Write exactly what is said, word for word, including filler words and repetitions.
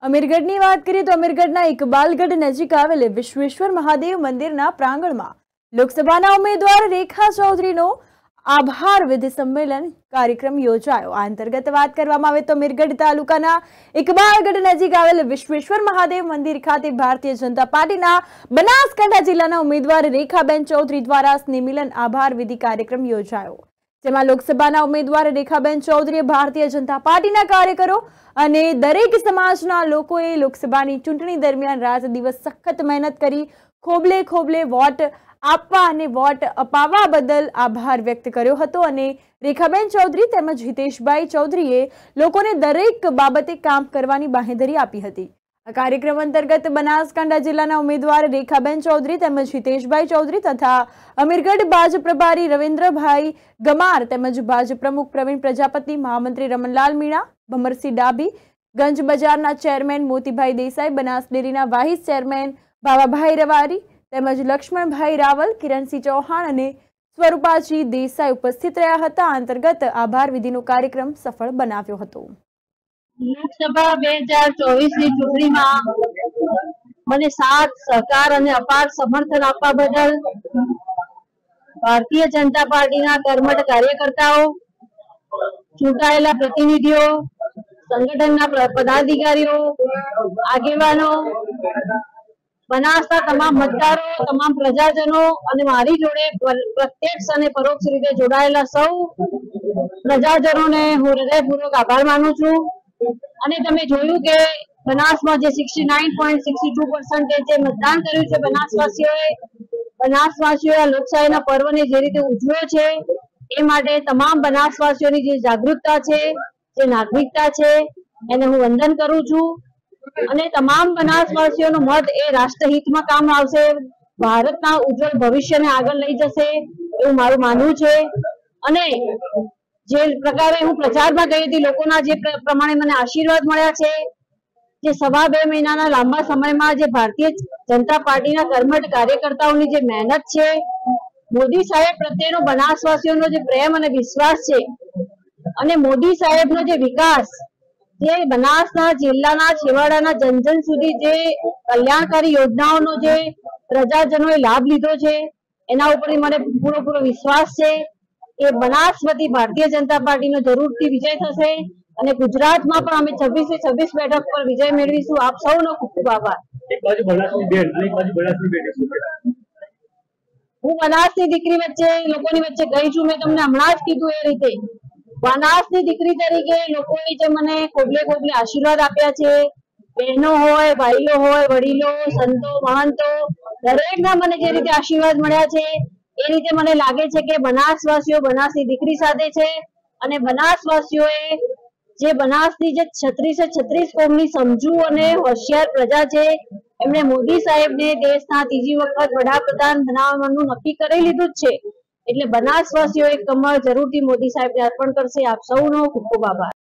અમીરગઢની વાત કરીએ તો અમીરગઢના ઇકબાલગઢ નજીક આવેલ વિશ્વેશ્વર મહાદેવ મંદિરના પ્રાંગણમાં લોકસભાના ઉમેદવાર રેખા ચૌધરીનો આભાર વિધિ સંમેલન કાર્યક્રમ યોજાયો। આ અંતર્ગત વાત કરવામાં આવે તો અમીરગઢ તાલુકાના ઇકબાલગઢ નજીક આવેલ વિશ્વેશ્વર મહાદેવ મંદિર ખાતે ભારતીય જનતા પાર્ટીના બનાસકાંઠા જિલ્લાના ઉમેદવાર રેખાબેન ચૌધરી દ્વારા સ્નેહમિલન આભાર વિધિ કાર્યક્રમ યોજાયો, જેમાં લોકસભાના ઉમેદવાર રેખાબેન ચૌધરીએ ભારતીય જનતા પાર્ટીના કાર્યકરો અને દરેક સમાજના લોકોએ લોકસભાની ચૂંટણી દરમિયાન રાત દિવસ સખત મહેનત કરી ખોબલે ખોબલે વોટ આપવા અને વોટ અપાવવા બદલ આભાર વ્યક્ત કર્યો હતો અને રેખાબેન ચૌધરી તેમજ હિતેશભાઈ ચૌધરીએ લોકોને દરેક બાબતે કામ કરવાની બાંહેધરી આપી હતી। આ કાર્યક્રમ અંતર્ગત બનાસકાંઠા જિલ્લાના ઉમેદવાર રેખાબેન ચૌધરી તેમજ હિતેશભાઈ ચૌધરી તથા અમીરગઢ ભાજપ પ્રભારી રવિન્દ્રભાઈ ગમાર તેમજ ભાજપ પ્રમુખ પ્રવીણ પ્રજાપતિ, મહામંત્રી રમણલાલ મીણા, ભમરસિંહ ડાભી, ગંજ બજારના ચેરમેન મોતીભાઈ દેસાઈ, બનાસ ડેરીના વાઇસ ચેરમેન બાવાભાઈ રવારી તેમજ લક્ષ્મણભાઈ રાવલ, કિરણસિંહ ચૌહાણ અને સ્વરૂપાજી દેસાઈ ઉપસ્થિત રહ્યા હતા। આ અંતર્ગત આભાર વિધિનો કાર્યક્રમ સફળ બનાવ્યો હતો। લોકસભા બે હજાર ચોવીસ ની ચૂંટણીમાં મને સાથ સહકાર અને અપાર સમર્થન આપવા બદલ ભારતીય જનતા પાર્ટીના કર્મઠ કાર્યકર્તાઓ, ચૂંટાયેલા પ્રતિનિધિઓ, સંગઠનના પદાધિકારીઓ, આગેવાનો, બનાસના તમામ મતદારો, તમામ પ્રજાજનો અને મારી જોડે પ્રત્યક્ષ અને પરોક્ષ રીતે જોડાયેલા સૌ પ્રજાજનોને હું હૃદયપૂર્વક આભાર માનું છું। અને તમે જોયું કે બનાસમાં જે sixty nine point sixty two percentage જે મતદાન કર્યું છે બનાસવાસીઓએ, બનાસવાસીઓએ લોકશાહીના પર્વને જે રીતે ઉજવ્યો છે એ માટે તમામ બનાસવાસીઓની જે જાગૃતતા છે, જે નાગરિકતા છે, એને હું વંદન કરું છું। અને તમામ બનાસવાસીઓનો મત એ રાષ્ટ્રહિતમાં કામ આવશે, ભારતના ઉજ્જવળ ભવિષ્યને આગળ લઈ જશે એવું મારું માનવું છે। અને જે પ્રકારે હું પ્રચારમાં ગઈ હતી, લોકોના જે પ્રમાણે મને આશીર્વાદ મળ્યા છે, જે સવા બે મહિનાના લાંબા સમયમાં જે ભારતીય જનતા પાર્ટીના કર્મઠ કાર્યકર્તાઓની જે મહેનત છે, મોદી સાહેબ પ્રત્યેનો બનાસવાસીઓનો જે પ્રેમ અને વિશ્વાસ છે અને મોદી સાહેબનો જે વિકાસ, જે બનાસના જિલ્લાના છેવાડાના જનજન સુધી જે કલ્યાણકારી યોજનાઓનો જે પ્રજાજનોએ લાભ લીધો છે એના ઉપર મને પૂરો પૂરો વિશ્વાસ છે કે બનાસ વતી ભારતીય જનતા પાર્ટીનો જરૂરથી વિજય થશે અને ગુજરાતમાં પણ અમે છવ્વીસ થી છવ્વીસ બેઠક પર વિજય મેળવીશું। આપ સૌનો ખૂબ ખૂબ આભાર। હું બનાસની દીકરી વચ્ચે લોકોની વચ્ચે ગઈ છું, મેં તમને હમણાં જ કીધું એ રીતે બનાસની દીકરી તરીકે લોકોએ જે મને ખોબલે ખોબલે આશીર્વાદ આપ્યા છે, બહેનો હોય, ભાઈઓ હોય, વડીલો, સંતો, મહંતો, દરેકના મને જે રીતે આશીર્વાદ મળ્યા છે એ રીતે મને લાગે છે કે બનાસવાસીઓ બનાસની દીકરી સાથે છે અને બનાસવાસીઓએ જે બનાસની જે છત્રીસે છત્રીસ કોમની સમજુ અને હોશિયાર પ્રજા છે એમણે મોદી સાહેબને દેશના ત્રીજી વખત વડાપ્રધાન બનાવવાનું નક્કી કરી લીધું જ છે, એટલે બનાસવાસીઓ એક કમળ જરૂરથી મોદી સાહેબને અર્પણ કરશે। આપ સૌનો ખૂબ ખૂબ આભાર।